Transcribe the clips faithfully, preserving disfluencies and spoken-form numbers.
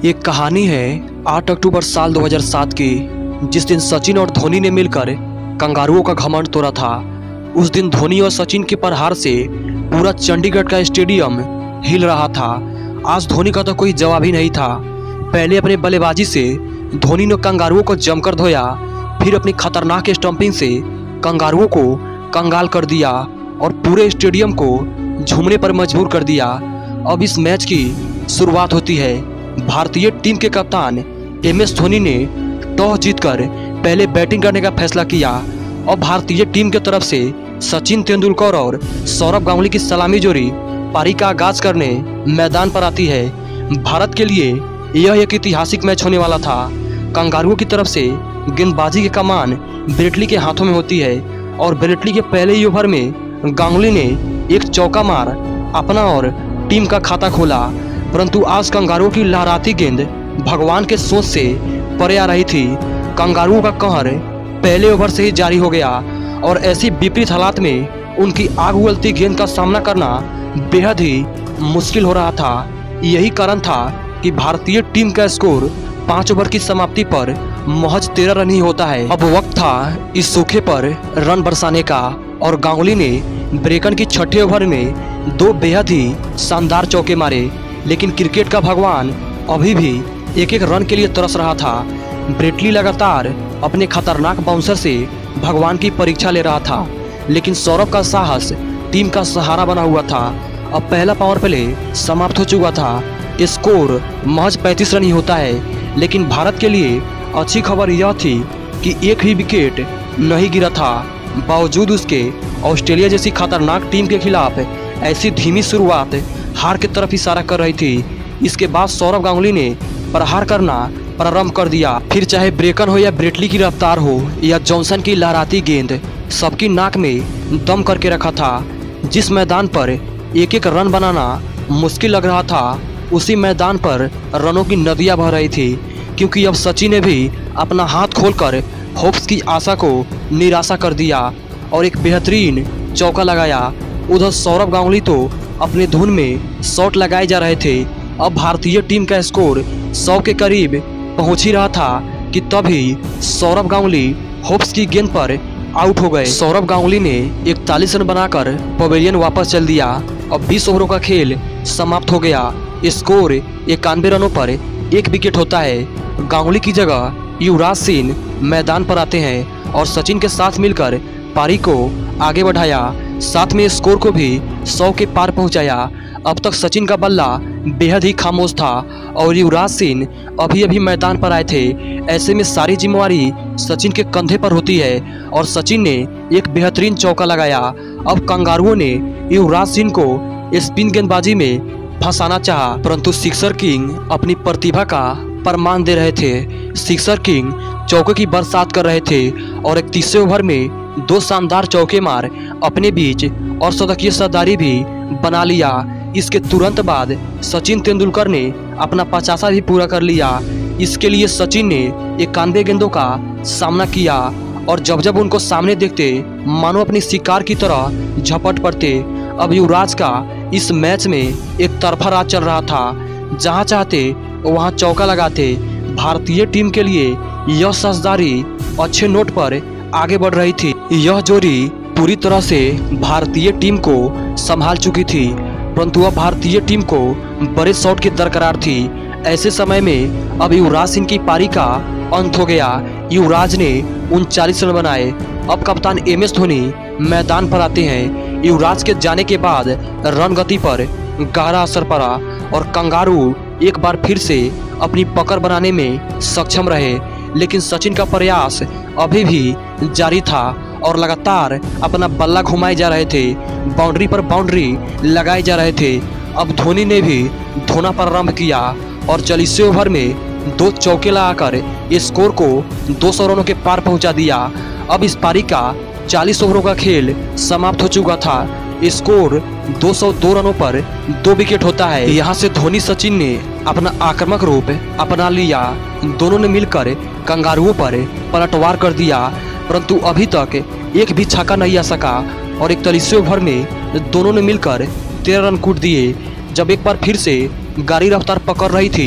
एक कहानी है आठ अक्टूबर साल दो हज़ार सात की, जिस दिन सचिन और धोनी ने मिलकर कंगारुओं का घमंड तोड़ा था। उस दिन धोनी और सचिन के प्रहार से पूरा चंडीगढ़ का स्टेडियम हिल रहा था। आज धोनी का तो कोई जवाब ही नहीं था। पहले अपने बल्लेबाजी से धोनी ने कंगारुओं को जमकर धोया, फिर अपनी खतरनाक स्टंपिंग से कंगारुओं को कंगाल कर दिया और पूरे स्टेडियम को झूमने पर मजबूर कर दिया। अब इस मैच की शुरुआत होती है। भारतीय टीम के कप्तान एम एस धोनी ने टॉस जीतकर पहले बैटिंग करने का फैसला किया और भारतीय टीम की तरफ से सचिन तेंदुलकर और सौरव गांगुली की सलामी जोड़ी पारी का आगाज करने मैदान पर आती है। भारत के लिए यह एक ऐतिहासिक मैच होने वाला था। कंगारुओं की तरफ से गेंदबाजी की कमान ब्रेटली के हाथों में होती है और ब्रेटली के पहले ही ओवर में गांगुली ने एक चौका मार अपना और टीम का खाता खोला। परंतु आज कंगारुओं की लहराती गेंद भगवान के सोच से परे आ रही थी। कंगारुओं का कहर पहले ओवर से ही जारी हो गया और ऐसी विपरीत हालात में उनकी आग उगलती गेंद का सामना करना बेहद ही मुश्किल हो रहा था। यही कारण था कि भारतीय टीम का स्कोर पाँच ओवर की समाप्ति पर महज तेरह रन ही होता है। अब वक्त था इस सूखे पर रन बरसाने का और गांगुली ने ब्रेकन की छठे ओवर में दो बेहद ही शानदार चौके मारे, लेकिन क्रिकेट का भगवान अभी भी एक एक रन के लिए तरस रहा था। ब्रेटली लगातार अपने खतरनाक बाउंसर से भगवान की परीक्षा ले रहा था, लेकिन सौरव का साहस टीम का सहारा बना हुआ था। अब पहला पावर प्ले समाप्त हो चुका था। स्कोर महज पैंतीस रन ही होता है, लेकिन भारत के लिए अच्छी खबर यह थी कि एक ही विकेट नहीं गिरा था। बावजूद उसके ऑस्ट्रेलिया जैसी खतरनाक टीम के खिलाफ ऐसी धीमी शुरुआत हार की तरफ इशारा कर रही थी। इसके बाद सौरव गांगुली ने प्रहार करना प्रारंभ कर दिया। फिर चाहे ब्रेकन हो या ब्रेटली की रफ्तार हो या जॉनसन की लहराती गेंद, सबकी नाक में दम करके रखा था। जिस मैदान पर एक एक रन बनाना मुश्किल लग रहा था, उसी मैदान पर रनों की नदियां बह रही थी, क्योंकि अब सचिन ने भी अपना हाथ खोलकर होप्स की आशा को निराशा कर दिया और एक बेहतरीन चौका लगाया। उधर सौरव गांगुली तो अपने धुन में शॉट लगाए जा रहे थे। अब भारतीय टीम का स्कोर सौ के करीब पहुंच ही रहा था कि तभी सौरव गांगुली होप्स की गेंद पर आउट हो गए। सौरव गांगुली ने इकतालीस रन बनाकर पवेलियन वापस चल दिया। अब बीस ओवरों का खेल समाप्त हो गया। स्कोर इक्यानवे रनों पर एक विकेट होता है। गांगुली की जगह युवराज सिंह मैदान पर आते हैं और सचिन के साथ मिलकर पारी को आगे बढ़ाया, साथ में स्कोर को भी सौ के पार पहुंचाया। अब तक सचिन का बल्ला बेहद ही खामोश था और युवराज सिंह अभी अभी मैदान पर आए थे। ऐसे में सारी जिम्मेवारी सचिन के कंधे पर होती है और सचिन ने एक बेहतरीन चौका लगाया। अब कंगारुओं ने युवराज सिंह को स्पिन गेंदबाजी में फंसाना चाहा, परंतु सिक्सर किंग अपनी प्रतिभा का प्रमाण दे रहे थे। सिक्सर किंग चौके की बरसात कर रहे थे और इकतीसवें ओवर में दो शानदार चौके मार अपने बीच और शतकीय सरदारी भी बना लिया। इसके तुरंत बाद सचिन तेंदुलकर ने अपना पचासा भी पूरा कर लिया। इसके लिए सचिन ने इक्यानवे गेंदों का सामना किया और जब जब उनको सामने देखते मानो अपनी शिकार की तरह झपट पड़ते। अब युवराज का इस मैच में एक तरफा राज चल रहा था। जहां चाहते वहां चौका लगाते। भारतीय टीम के लिए यह साझेदारी अच्छे नोट पर आगे बढ़ रही थी। यह जोड़ी पूरी तरह से भारतीय टीम को संभाल चुकी थी, परंतु अब भारतीय टीम को बड़े शॉट की दरकार थी। ऐसे समय में अब युवराज सिंह की पारी का अंत हो गया। युवराज ने उनचालीस रन बनाए। अब कप्तान एम एस धोनी मैदान पर आते हैं। युवराज के जाने के बाद रन गति पर गहरा असर पड़ा और कंगारू एक बार फिर से अपनी पकड़ बनाने में सक्षम रहे, लेकिन सचिन का प्रयास अभी भी जारी था और लगातार अपना बल्ला घुमाए जा रहे थे। बाउंड्री पर बाउंड्री लगाए जा रहे थे। अब धोनी ने भी धोना प्रारंभ किया और चालीसवें ओवर में दो चौके लगाकर स्कोर को दो सौ रनों के पार पहुंचा दिया। अब इस पारी का चालीस ओवरों का खेल समाप्त हो चुका था। स्कोर दो सौ दो रनों पर दो विकेट होता है। यहाँ से धोनी सचिन ने अपना आक्रामक रूप अपना लिया। दोनों ने मिलकर कंगारुओं पर पलटवार कर दिया, परंतु अभी तक एक भी छक्का नहीं आ सका और इकतालीसवें ओवर में दोनों ने मिलकर तेरह रन कूट दिए। जब एक बार फिर से गाड़ी रफ्तार पकड़ रही थी,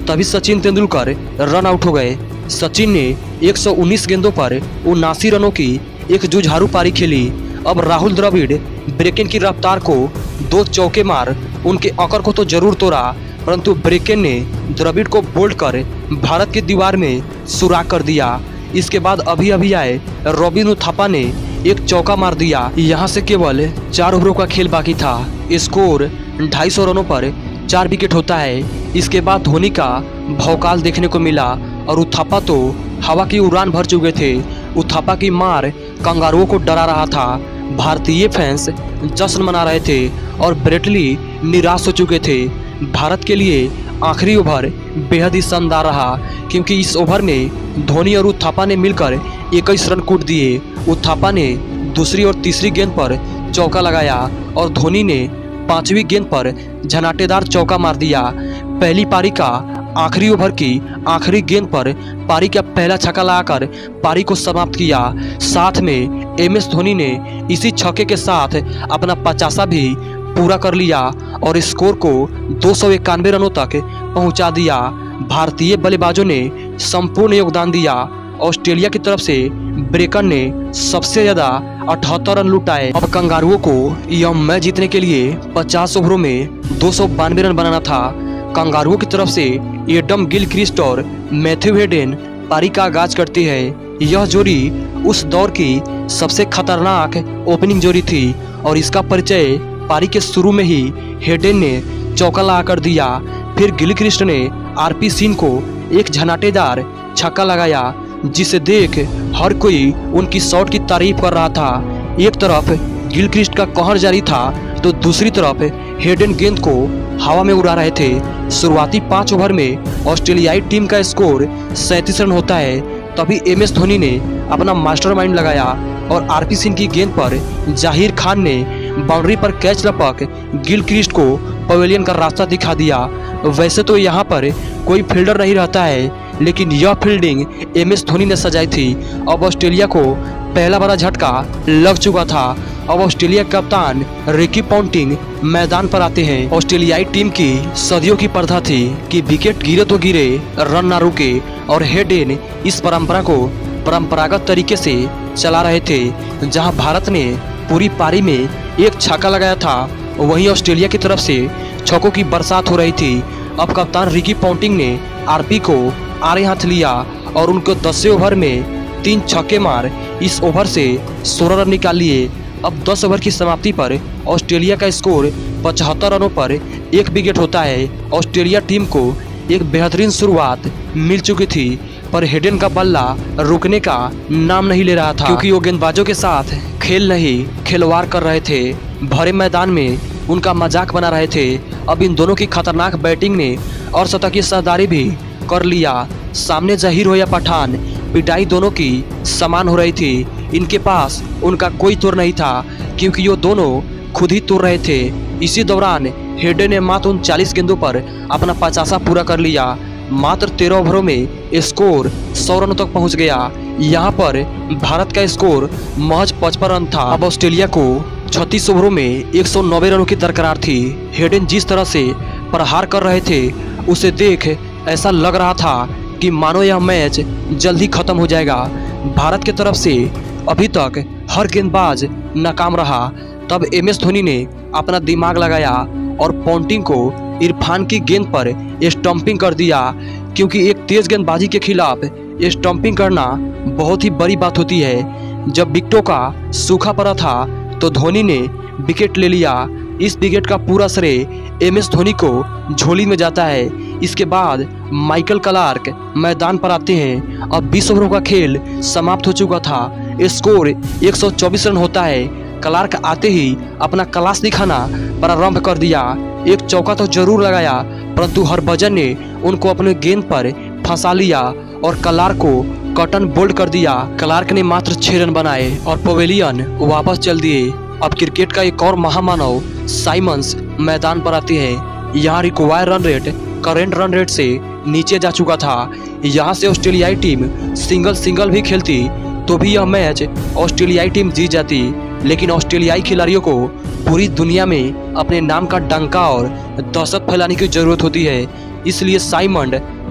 तभी सचिन तेंदुलकर रन आउट हो गए। सचिन ने एक सौ उन्नीस गेंदों पर उनासी रनों की एक जुझारू पारी खेली। अब राहुल द्रविड़ ब्रेकेन की रफ्तार को दो चौके मार उनके अकर को तो जरूर तोड़ा, परंतु ब्रेकेन ने द्रविड़ को बोल्ड कर भारत की दीवार में सुराग कर दिया। इसके बाद अभी अभी आए रॉबिन उथापा ने एक चौका मार दिया। यहाँ से केवल चार ओवरों का खेल बाकी था। स्कोर ढाई सौ रनों पर चार विकेट होता है। इसके बाद धोनी का भौकाल देखने को मिला और उथापा तो हवा की उड़ान भर चुके थे। उथापा की मार कंगारुओं को डरा रहा था। भारतीय फैंस जश्न मना रहे थे और ब्रेटली निराश हो चुके थे। भारत के लिए आखिरी ओवर बेहद ही शानदार रहा, क्योंकि इस ओवर में धोनी और उथापा ने मिलकर इक्कीस रन कूट दिए। उथापा ने दूसरी और तीसरी गेंद पर चौका लगाया और धोनी ने पांचवी गेंद पर झनाटेदार चौका मार दिया। पहली पारी का आखिरी ओवर की आखिरी गेंद पर पारी का पहला छक्का लगाकर पारी को समाप्त किया। साथ में एम एस धोनी ने इसी छक्के के साथ अपना पचासा भी पूरा कर लिया और स्कोर को दो सौ इक्यानवे रनों तक पहुंचा दिया। भारतीय बल्लेबाजों ने संपूर्ण योगदान दिया। ऑस्ट्रेलिया की तरफ से ब्रेकन ने सबसे ज्यादा अठहत्तर रन लुटाए। अब कंगारुओं को यह मैच जीतने के लिए पचास ओवरों में दो सौ बानवे रन बनाना था। कंगारुओं की तरफ से एडम गिलक्रिस्ट और मैथ्यू हेडन पारी का आगाज करती है। यह जोड़ी उस दौर की सबसे खतरनाक ओपनिंग जोड़ी थी और इसका परिचय पारी के शुरू में ही हेडन ने चौका लगा कर दिया। फिर गिलक्रिस्ट ने आरपी सिंह को एक झनाटेदार छक्का लगाया, जिसे देख हर कोई उनकी शॉट की तारीफ कर रहा था। एक तरफ गिलक्रिस्ट का कहर जारी था तो दूसरी तरफ हेडन गेंद को हवा में उड़ा रहे थे। शुरुआती पाँच ओवर में ऑस्ट्रेलियाई टीम का स्कोर सैंतीस रन होता है। तभी एम एस धोनी ने अपना मास्टरमाइंड लगाया और आरपी सिंह की गेंद पर जाहिर खान ने बाउंड्री पर कैच लपक गिलक्रिस्ट को पवेलियन का रास्ता दिखा दिया। वैसे तो यहाँ पर कोई फील्डर नहीं रहता है, लेकिन यह फील्डिंग एम एस धोनी ने सजाई थी। अब ऑस्ट्रेलिया को पहला बड़ा झटका लग चुका था। अब ऑस्ट्रेलिया कप्तान रिकी पॉन्टिंग मैदान पर आते हैं। ऑस्ट्रेलियाई टीम की सदियों की प्रथा थी कि विकेट गिरे तो गिरे, रन ना रुके, और हेडन इस परंपरा को परंपरागत तरीके से चला रहे थे। जहां भारत ने पूरी पारी में एक छक्का लगाया था, वहीं ऑस्ट्रेलिया की तरफ से छक्कों की बरसात हो रही थी। अब कप्तान रिकी पॉन्टिंग ने आरपी को आड़े हाथ लिया और उनको दसवें ओवर में तीन छक्के मार इस ओवर से सोलह रन निकाल लिए। अब दस ओवर की समाप्ति पर ऑस्ट्रेलिया का स्कोर पचहत्तर रनों पर एक विकेट होता है। ऑस्ट्रेलिया टीम को एक बेहतरीन शुरुआत मिल चुकी थी, पर हेडन का बल्ला रुकने का नाम नहीं ले रहा था, क्योंकि वो गेंदबाजों के साथ खेल नहीं खिलवाड़ कर रहे थे। भरे मैदान में उनका मजाक बना रहे थे। अब इन दोनों की खतरनाक बैटिंग ने और शतक की सरदारी भी कर लिया। सामने जहीर हो या पठान, पिटाई दोनों की समान हो रही थी। इनके पास उनका कोई तोड़ नहीं था, क्योंकि वो दोनों खुद ही तोड़ रहे थे। इसी दौरान हेडन ने मात्र उनचालीस गेंदों पर अपना पचासा पूरा कर लिया। मात्र तेरह ओवरों में स्कोर सौ रनों तक पहुंच गया। यहां पर भारत का स्कोर महज पचपन रन था। अब ऑस्ट्रेलिया को छत्तीस ओवरों में एक सौ नब्बे रनों की दरकार थी। हेडन जिस तरह से प्रहार कर रहे थे, उसे देख ऐसा लग रहा था कि मानो यह मैच जल्द ही खत्म हो जाएगा। भारत की तरफ से अभी तक हर गेंदबाज नाकाम रहा। तब एम एस धोनी ने अपना दिमाग लगाया और पॉन्टिंग को इरफान की गेंद पर स्टंपिंग कर दिया, क्योंकि एक तेज गेंदबाजी के खिलाफ स्टंपिंग करना बहुत ही बड़ी बात होती है। जब विकेटों का सूखा पड़ा था तो धोनी ने विकेट ले लिया। इस विकेट का पूरा श्रेय एम एस धोनी को झोली में जाता है। इसके बाद माइकल क्लार्क मैदान पर आते हैं। अब बीस ओवरों का खेल समाप्त हो चुका था। स्कोर एक सौ चौबीस रन होता है। क्लार्क आते ही अपना क्लास दिखाना प्रारंभ कर दिया। एक चौका तो जरूर लगाया, परंतु हरभजन ने उनको अपने गेंद पर फंसा लिया और क्लार्क को कटन बोल्ड कर दिया। क्लार्क ने मात्र छह रन बनाए और पवेलियन वापस चल दिए। अब क्रिकेट का एक और महामानव साइमंस मैदान पर आते हैं। यहाँ require run rate current run rate से नीचे जा चुका था। यहाँ से ऑस्ट्रेलियाई टीम सिंगल सिंगल भी खेलती तो भी यह मैच ऑस्ट्रेलियाई टीम जीत जाती, लेकिन ऑस्ट्रेलियाई खिलाड़ियों को पूरी दुनिया में अपने नाम का डंका और दहशत फैलाने की जरूरत होती है। इसलिए साइमंड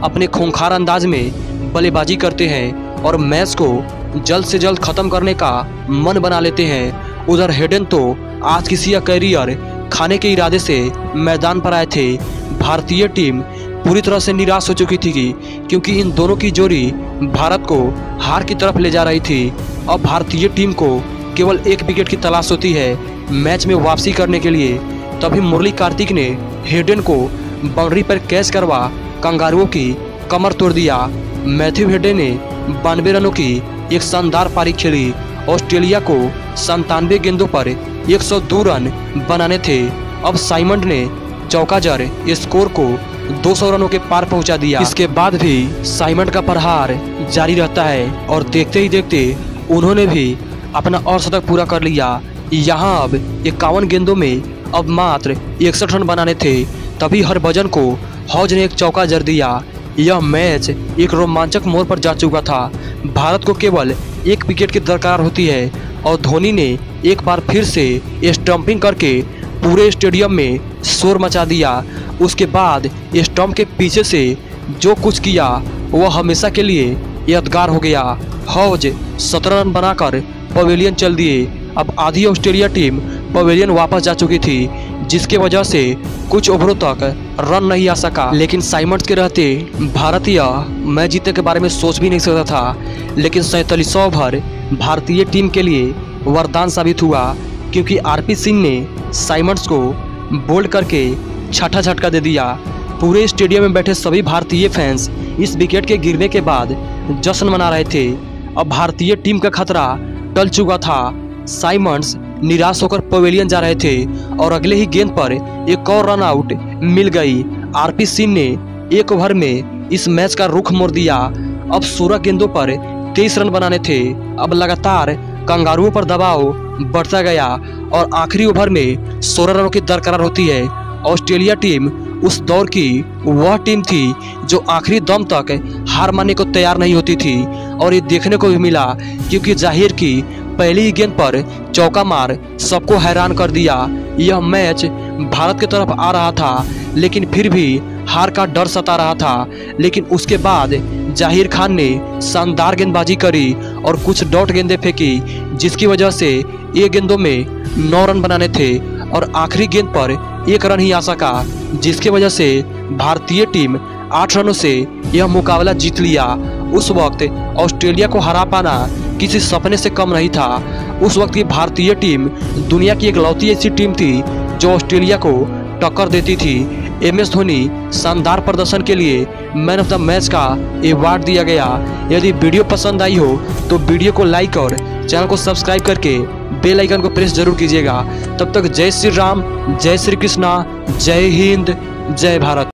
अपने खूंखार अंदाज में बल्लेबाजी करते हैं और मैच को जल्द से जल्द खत्म करने का मन बना लेते हैं। उधर हेडन तो आज किसी का करियर खाने के इरादे से मैदान पर आए थे। भारतीय टीम पूरी तरह से निराश हो चुकी थी क्योंकि इन दोनों की जोड़ी भारत को हार की तरफ ले जा रही थी। अब भारतीय टीम को केवल एक विकेट की तलाश होती है मैच में वापसी करने के लिए। तभी मुरली कार्तिक ने हेडन को बाउंड्री पर कैच करवा कंगारुओं की कमर तोड़ दिया। मैथ्यू हेडन ने बानवे रनों की एक शानदार पारी खेली। ऑस्ट्रेलिया को संतानवे गेंदों पर एक सौ दो रन बनाने थे। अब साइमंड ने चौका जड़ स्कोर को दो सौ रनों के पार पहुंचा दिया। इसके बाद भी साइमंड का प्रहार जारी रहता है और देखते ही देखते उन्होंने भी अपना और शतक पूरा कर लिया। यहाँ अब इक्यावन गेंदों में अब मात्र इकसठ रन बनाने थे। तभी हरभजन को हौज ने एक चौका जड़ दिया। यह मैच एक रोमांचक मोड़ पर जा चुका था। भारत को केवल एक विकेट की दरकार होती है और धोनी ने एक बार फिर से स्टंपिंग करके पूरे स्टेडियम में शोर मचा दिया। उसके बाद स्टंप के पीछे से जो कुछ किया वह हमेशा के लिए यादगार हो गया। हौज सत्रह रन बनाकर पवेलियन चल दिए। अब आधी ऑस्ट्रेलिया टीम पवेलियन वापस जा चुकी थी, जिसके वजह से कुछ ओवरों तक रन नहीं आ सका। लेकिन साइमंड्स के रहते भारत यह मैच जीतने के बारे में सोच भी नहीं सकता था। लेकिन सैंतालीस ओवर भारतीय टीम के लिए वरदान साबित हुआ क्योंकि आरपी सिंह ने साइमंड्स को बोल्ड करके छठा झटका दे दिया। पूरे स्टेडियम में बैठे सभी भारतीय फैंस इस विकेट के गिरने के बाद जश्न मना रहे थे। अब भारतीय टीम का खतरा टल चुका था। साइमंड्स निराश होकर पवेलियन जा रहे थे और अगले ही गेंद पर एक और रन आउट मिल गई। आरपी सिंह ने एक ओवर में इस मैच का रुख मोड़ दिया। अब सोलह गेंदों पर तेईस रन बनाने थे। अब लगातार कंगारुओं पर दबाव बढ़ता गया और आखिरी ओवर में सोलह रनों की दरकार होती है। ऑस्ट्रेलिया टीम उस दौर की वह टीम थी जो आखिरी दम तक हार मानने को तैयार नहीं होती थी और ये देखने को भी मिला क्योंकि जाहिर की पहली ही गेंद पर चौका मार सबको हैरान कर दिया। यह मैच भारत की तरफ आ रहा था लेकिन फिर भी हार का डर सता रहा था। लेकिन उसके बाद जाहिर खान ने शानदार गेंदबाजी करी और कुछ डॉट गेंदें फेंकी, जिसकी वजह से ये गेंदों में नौ रन बनाने थे और आखिरी गेंद पर एक रन ही आ सका, जिसकी वजह से भारतीय टीम आठ रनों से यह मुकाबला जीत लिया। उस वक्त ऑस्ट्रेलिया को हरा पाना किसी सपने से कम नहीं था। उस वक्त की भारतीय टीम दुनिया की इकलौती ऐसी टीम थी जो ऑस्ट्रेलिया को टक्कर देती थी। एम एस धोनी शानदार प्रदर्शन के लिए मैन ऑफ द मैच का अवार्ड दिया गया। यदि वीडियो पसंद आई हो तो वीडियो को लाइक और चैनल को सब्सक्राइब करके बेल आइकन को प्रेस जरूर कीजिएगा। तब तक जय श्री राम, जय श्री कृष्णा, जय हिंद, जय भारत।